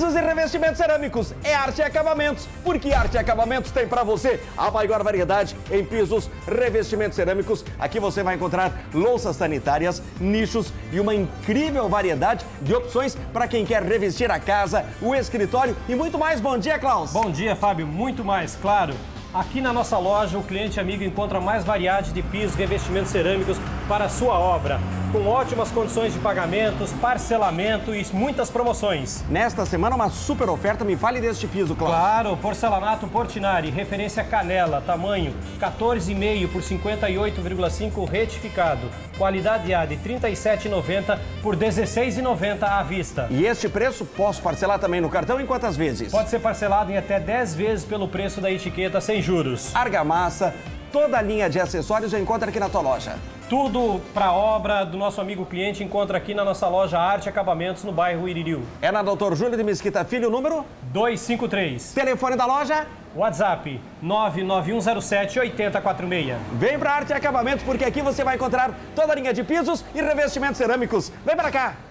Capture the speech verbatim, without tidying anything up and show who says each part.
Speaker 1: Pisos e revestimentos cerâmicos é Arte e Acabamentos, porque Arte e Acabamentos tem para você a maior variedade em pisos, revestimentos cerâmicos. Aqui você vai encontrar louças sanitárias, nichos e uma incrível variedade de opções para quem quer revestir a casa, o escritório e muito mais. Bom dia, Klaus.
Speaker 2: Bom dia, Fábio. Muito mais, claro. Aqui na nossa loja, o cliente amigo encontra mais variedade de pisos e revestimentos cerâmicos para a sua obra, com ótimas condições de pagamentos, parcelamento e muitas promoções.
Speaker 1: Nesta semana, uma super oferta. Me fale deste piso, Klaus.
Speaker 2: Claro, porcelanato Portinari, referência canela, tamanho quatorze vírgula cinco por cinquenta e oito vírgula cinco retificado. Qualidade A de trinta e sete reais e noventa centavos por dezesseis reais e noventa centavos à vista.
Speaker 1: E este preço, posso parcelar também no cartão em quantas vezes?
Speaker 2: Pode ser parcelado em até dez vezes pelo preço da etiqueta sem juros.
Speaker 1: Argamassa, toda a linha de acessórios eu encontro aqui na tua loja.
Speaker 2: Tudo para a obra do nosso amigo cliente encontra aqui na nossa loja Arte e Acabamentos, no bairro Iririu.
Speaker 1: É na doutor Júlio de Mesquita Filho, número?
Speaker 2: duzentos e cinquenta e três.
Speaker 1: Telefone da loja?
Speaker 2: WhatsApp nove nove um zero sete oito zero quatro seis.
Speaker 1: Vem pra Arte e Acabamentos, porque aqui você vai encontrar toda a linha de pisos e revestimentos cerâmicos. Vem pra cá!